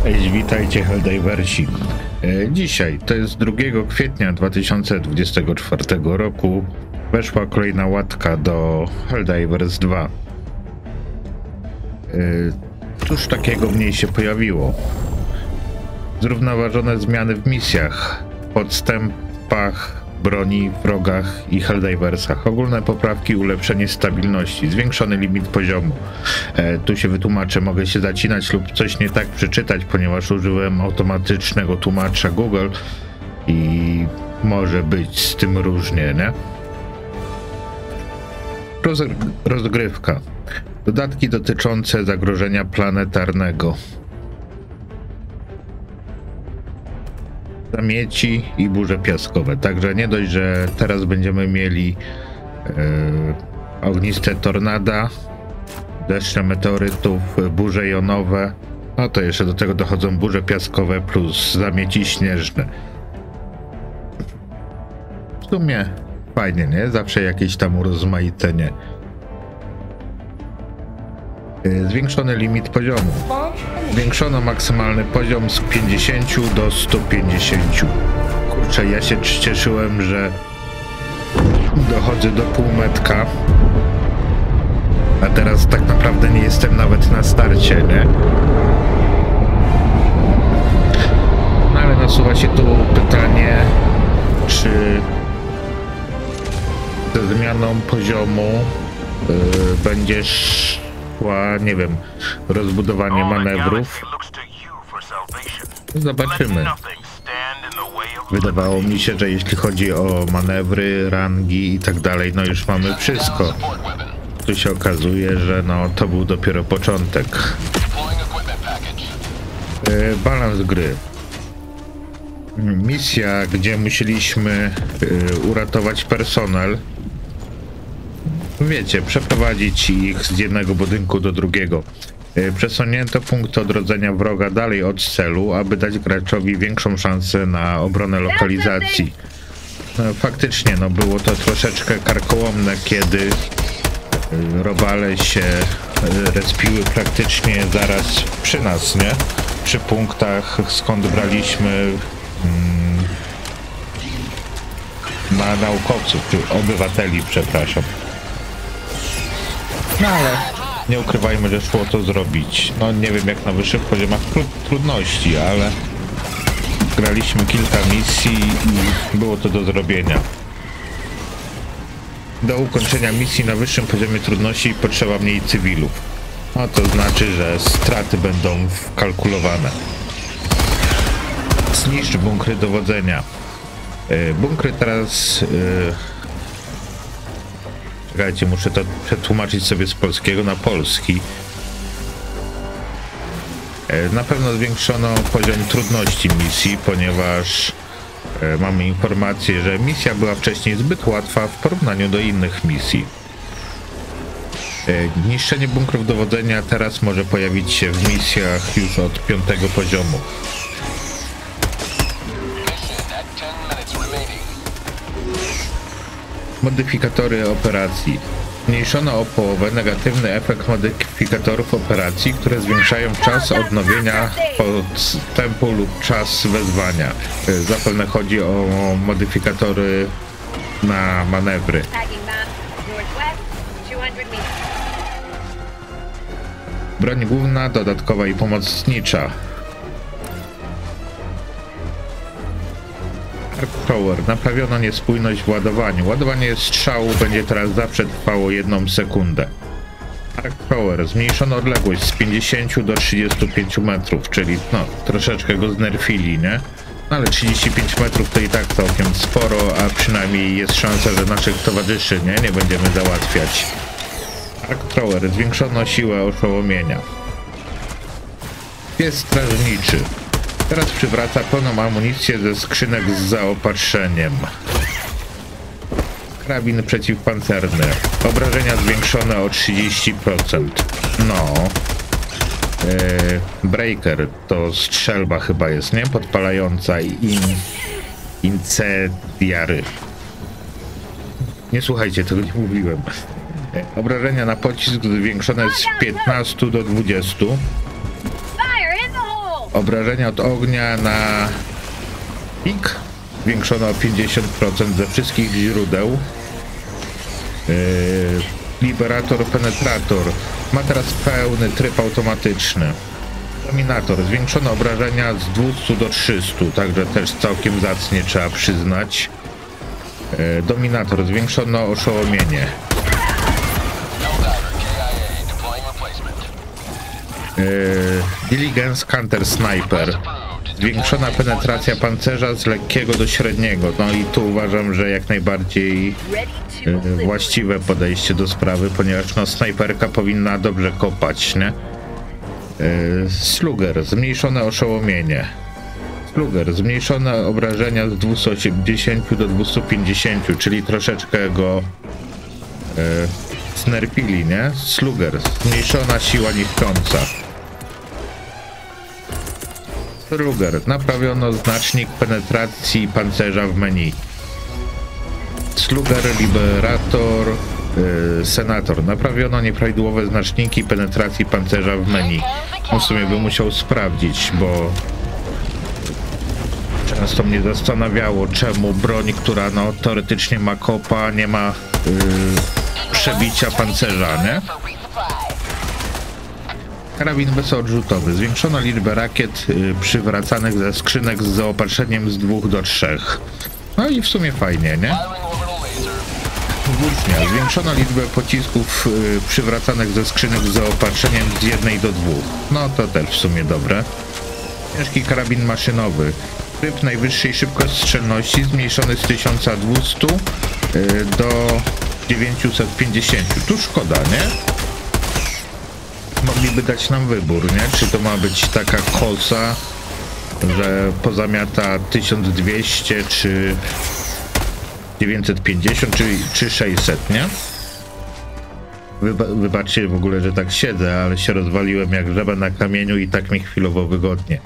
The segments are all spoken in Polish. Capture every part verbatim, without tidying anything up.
Cześć, witajcie Helldiversi. Dzisiaj, to jest drugiego kwietnia dwa tysiące dwudziestego czwartego roku, weszła kolejna łatka do Helldivers dwa. Cóż takiego w niej się pojawiło? Zrównoważone zmiany w misjach, podstępach, broni, wrogach i Helldiversach. Ogólne poprawki, ulepszenie stabilności, zwiększony limit poziomu. E, tu się wytłumaczę, mogę się zacinać lub coś nie tak przeczytać, ponieważ użyłem automatycznego tłumacza Google i może być z tym różnie, nie? Roz, rozgrywka. Dodatki dotyczące zagrożenia planetarnego. Zamieci i burze piaskowe. Także nie dość, że teraz będziemy mieli e, ogniste tornada, deszcze meteorytów, burze jonowe, no to jeszcze do tego dochodzą burze piaskowe plus zamieci śnieżne. W sumie fajnie, nie? Zawsze jakieś tam urozmaicenie. Zwiększony limit poziomu. Zwiększono maksymalny poziom z pięćdziesięciu do stu pięćdziesięciu. Kurczę, ja się cieszyłem, że dochodzę do półmetka, a teraz tak naprawdę nie jestem nawet na starcie, nie? No ale nasuwa się tu pytanie, czy ze zmianą poziomu yy, będziesz nie wiem, rozbudowanie manewrów. Zobaczymy. Wydawało mi się, że jeśli chodzi o manewry, rangi i tak dalej, no już mamy wszystko. Tu się okazuje, że no to był dopiero początek. Yy, balans gry. Misja, gdzie musieliśmy yy, uratować personel. Wiecie, przeprowadzić ich z jednego budynku do drugiego. Przesunięto punkt odrodzenia wroga dalej od celu, aby dać graczowi większą szansę na obronę lokalizacji. No, faktycznie, no było to troszeczkę karkołomne, kiedy robale się respiły praktycznie zaraz przy nas, nie? Przy punktach, skąd braliśmy mm, na naukowców, czy obywateli, przepraszam. No ale nie ukrywajmy, że szło to zrobić. No nie wiem jak na wyższych poziomach trudności, ale graliśmy kilka misji i było to do zrobienia. Do ukończenia misji na wyższym poziomie trudności potrzeba mniej cywilów. No to znaczy, że straty będą wkalkulowane. Zniszcz bunkry dowodzenia. Yy, bunkry teraz... Yy, Czekajcie, muszę to przetłumaczyć sobie z polskiego na polski. Na pewno zwiększono poziom trudności misji, ponieważ mamy informację, że misja była wcześniej zbyt łatwa w porównaniu do innych misji. Niszczenie bunkrów dowodzenia teraz może pojawić się w misjach już od piątego poziomu. Modyfikatory operacji. Zmniejszono o połowę negatywny efekt modyfikatorów operacji, które zwiększają czas odnowienia podstępu lub czas wezwania. Zapewne chodzi o modyfikatory na manewry. Broń główna, dodatkowa i pomocnicza. Thrower. Naprawiono niespójność w ładowaniu. Ładowanie strzału będzie teraz zawsze trwało jedną sekundę. Arc Thrower. Zmniejszono odległość z pięćdziesięciu do trzydziestu pięciu metrów, czyli no troszeczkę go znerfili, nie? Ale trzydzieści pięć metrów to i tak całkiem sporo, a przynajmniej jest szansa, że naszych towarzyszy nie, nie będziemy załatwiać. Arc Thrower. Zwiększono siłę oszołomienia. Pies strażniczy. Teraz przywraca pełną amunicję ze skrzynek z zaopatrzeniem. Karabin przeciwpancerny. Obrażenia zwiększone o trzydzieści procent. No. Yy, breaker to strzelba chyba jest, nie? Podpalająca i in, incendiary. Nie słuchajcie, tego nie mówiłem. Obrażenia na pocisk zwiększone z piętnastu do dwudziestu. Obrażenia od ognia na pik zwiększono o pięćdziesiąt procent ze wszystkich źródeł. Yy, Liberator, penetrator ma teraz pełny tryb automatyczny. Dominator, zwiększono obrażenia z dwustu do trzystu, także też całkiem zacnie trzeba przyznać. Yy, Dominator, zwiększono oszołomienie. Yy, Diligence, Counter Sniper. Zwiększona penetracja pancerza z lekkiego do średniego. No i tu uważam, że jak najbardziej yy, właściwe podejście do sprawy, ponieważ no snajperka powinna dobrze kopać, nie? Yy, Slugger, zmniejszone oszołomienie. Slugger, zmniejszone obrażenia z dwieście osiemdziesiąt do dwieście pięćdziesiąt, czyli troszeczkę go yy, znerpili, nie? Slugger, zmniejszona siła niszcząca. Slugger, naprawiono znacznik penetracji pancerza w menu. Slugger, Liberator, yy, Senator, naprawiono nieprawidłowe znaczniki penetracji pancerza w menu. No w sumie bym musiał sprawdzić, bo często mnie zastanawiało, czemu broń, która no teoretycznie ma kopa, nie ma yy, przebicia pancerza, nie? Karabin bezodrzutowy. Zwiększono liczbę rakiet y, przywracanych ze skrzynek z zaopatrzeniem z dwóch do trzech. No i w sumie fajnie, nie? Włócznia. Zwiększono liczbę pocisków y, przywracanych ze skrzynek z zaopatrzeniem z jednej do dwóch. No to też w sumie dobre. Ciężki karabin maszynowy. Tryb najwyższej szybkostrzelności zmniejszony z tysiąc dwieście y, do dziewięćset pięćdziesiąt. Tu szkoda, nie? Mogliby dać nam wybór, nie? Czy to ma być taka kosa, że pozamiata tysiąc dwieście, czy dziewięćset pięćdziesiąt, czy, czy sześćset, nie? Wyba wybaczcie w ogóle, że tak siedzę, ale się rozwaliłem jak żaba na kamieniu i tak mi chwilowo wygodnie.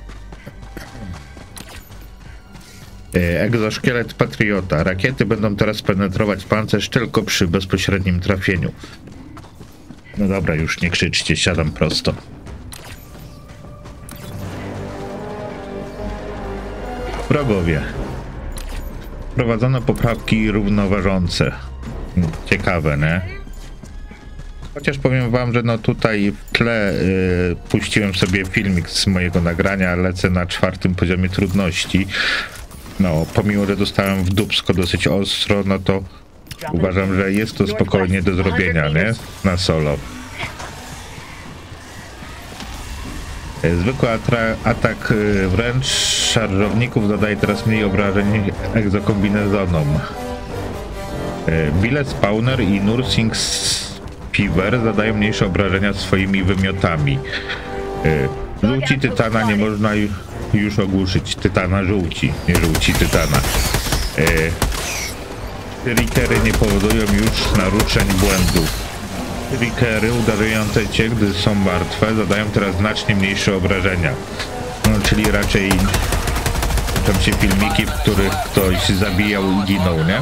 Egzoszkielet Patriota. Rakiety będą teraz penetrować pancerz tylko przy bezpośrednim trafieniu. No dobra, już nie krzyczcie, siadam prosto. Wrogowie. Wprowadzono poprawki równoważące. Ciekawe, nie? Chociaż powiem wam, że no tutaj w tle yy, puściłem sobie filmik z mojego nagrania, lecę na czwartym poziomie trudności. No, pomimo, że dostałem w dupsko dosyć ostro, no to uważam, że jest to spokojnie do zrobienia, nie? Na solo. Zwykły atak wręcz szarżowników zadaje teraz mniej obrażeń egzokombinezonom. Billet Spawner i Nursing Fever zadają mniejsze obrażenia swoimi wymiotami. Żółci tytana nie można już ogłuszyć. Tytana żółci, nie żółci tytana. Trikery nie powodują już naruszeń błędów. Trikery uderzające cię, gdy są martwe, zadają teraz znacznie mniejsze obrażenia. No, czyli raczej tam się filmiki, w których ktoś zabijał i ginął, nie?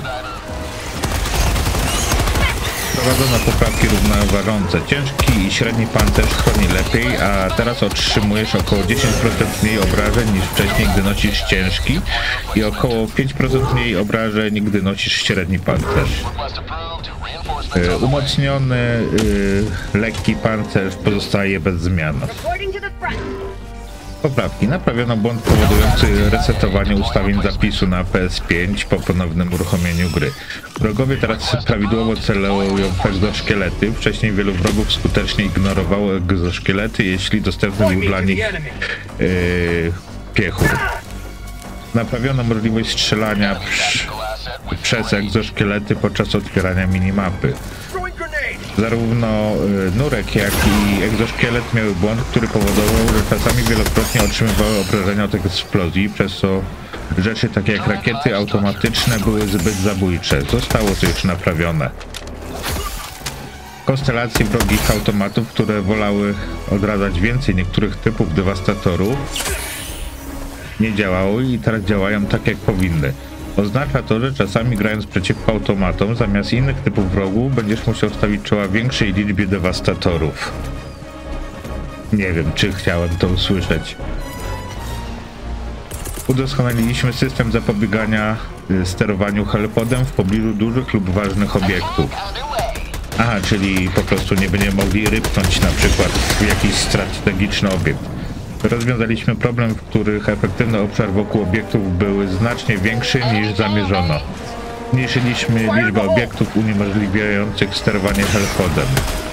Wprowadzono poprawki równoważące. Ciężki i średni pancerz chroni lepiej, a teraz otrzymujesz około dziesięć procent mniej obrażeń niż wcześniej, gdy nosisz ciężki, i około pięć procent mniej obrażeń, gdy nosisz średni pancerz. Yy, umocniony yy, lekki pancerz pozostaje bez zmian. Poprawki. Naprawiono błąd powodujący resetowanie ustawień zapisu na P S pięć po ponownym uruchomieniu gry. Wrogowie teraz prawidłowo celują w egzoszkielety. Wcześniej wielu wrogów skutecznie ignorowało egzoszkielety, jeśli dostępny był dla nich yy, piechur. Naprawiono możliwość strzelania przy, przez egzoszkielety podczas otwierania minimapy. Zarówno y, Nurek, jak i egzoszkielet miały błąd, który powodował, że czasami wielokrotnie otrzymywały obrażenia od eksplozji, przez co rzeczy takie jak rakiety automatyczne były zbyt zabójcze. Zostało to już naprawione. Konstelacje wrogich automatów, które wolały odradzać więcej niektórych typów dewastatorów, nie działały i teraz działają tak, jak powinny. Oznacza to, że czasami grając przeciwko automatom, zamiast innych typów wrogów będziesz musiał stawić czoła większej liczbie dewastatorów. Nie wiem, czy chciałem to usłyszeć. Udoskonaliliśmy system zapobiegania y, sterowaniu helipodem w pobliżu dużych lub ważnych obiektów. Aha, czyli po prostu nie będziemy mogli rypnąć na przykład w jakiś strategiczny obiekt. Rozwiązaliśmy problem, w których efektywny obszar wokół obiektów był znacznie większy niż zamierzono. Zmniejszyliśmy liczbę obiektów uniemożliwiających sterowanie helipodem.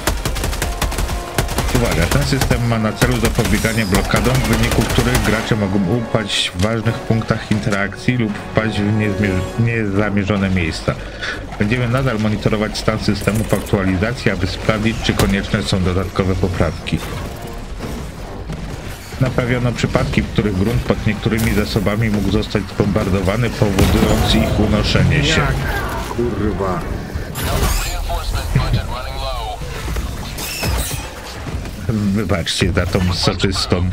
Uwaga, ten system ma na celu zapobieganie blokadom, w wyniku których gracze mogą upaść w ważnych punktach interakcji lub wpaść w niezamierzone miejsca. Będziemy nadal monitorować stan systemu po aktualizacji, aby sprawdzić, czy konieczne są dodatkowe poprawki. Naprawiono przypadki, w których grunt pod niektórymi zasobami mógł zostać zbombardowany, powodując ich unoszenie się. Jak? Kurwa. Wybaczcie za tą soczystą.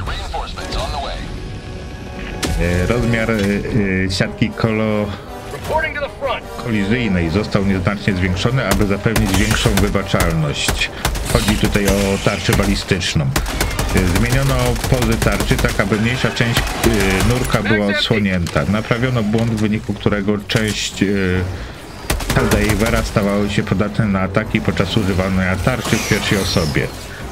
E, Rozmiar e, e, siatki kolo... kolizyjnej został nieznacznie zwiększony, aby zapewnić większą wybaczalność. Chodzi tutaj o tarczę balistyczną. E, Zmieniono pozy tarczy, tak aby mniejsza część e, nurka była odsłonięta. Naprawiono błąd, w wyniku którego część e, Helldiver'a stawały się podatne na ataki podczas używania tarczy w pierwszej osobie.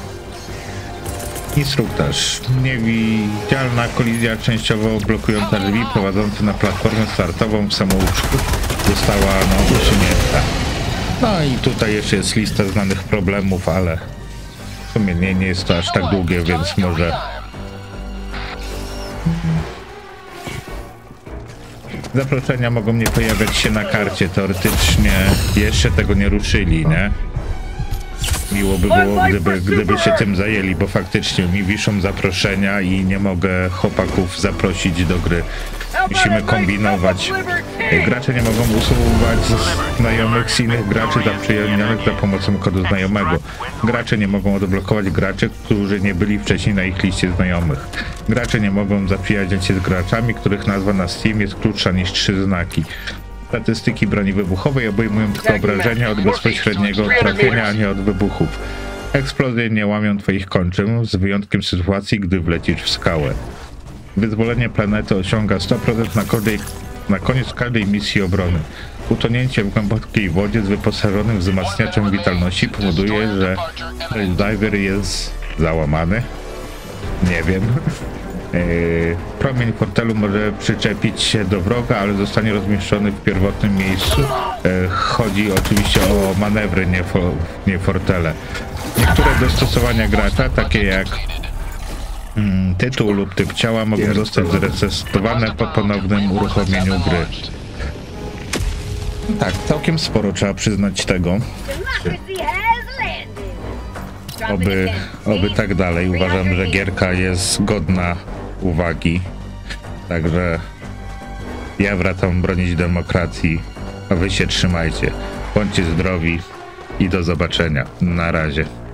Instruktaż. Niewidzialna kolizja częściowo blokująca drzwi prowadzące na platformę startową w samouczku została no, usunięta. No i tutaj jeszcze jest lista znanych problemów, ale w sumie nie, nie jest to aż tak długie, więc może... Zaproszenia mogą nie pojawiać się na karcie. Teoretycznie jeszcze tego nie ruszyli, nie? Miło by było, gdyby, gdyby się tym zajęli, bo faktycznie mi wiszą zaproszenia i nie mogę chłopaków zaprosić do gry. Musimy kombinować. Gracze nie mogą usuwać znajomych z innych graczy zaprzyjaźnionych za pomocą kodu znajomego. Gracze nie mogą odblokować graczy, którzy nie byli wcześniej na ich liście znajomych. Gracze nie mogą zaprzyjaźniać się z graczami, których nazwa na Steam jest krótsza niż trzy znaki. Statystyki broni wybuchowej obejmują tylko obrażenia od bezpośredniego trafienia, a nie od wybuchów. Eksplozje nie łamią twoich kończyn, z wyjątkiem sytuacji, gdy wlecisz w skałę. Wyzwolenie planety osiąga sto procent na, każdej, na koniec każdej misji obrony. Utonięcie w głębokiej wodzie z wyposażonym wzmacniaczem witalności powoduje, że diver jest załamany. Nie wiem. Yy, promień portalu może przyczepić się do wroga, ale zostanie rozmieszczony w pierwotnym miejscu. Yy, chodzi oczywiście o manewry, nie, fo, nie fortele. Niektóre dostosowania gracza, takie jak mm, tytuł lub typ ciała, mogą zostać zresetowane po ponownym uruchomieniu gry. Tak, całkiem sporo trzeba przyznać tego. Oby, oby tak dalej. Uważam, że gierka jest godna uwagi. Także ja wracam bronić demokracji, a wy się trzymajcie. Bądźcie zdrowi i do zobaczenia. Na razie.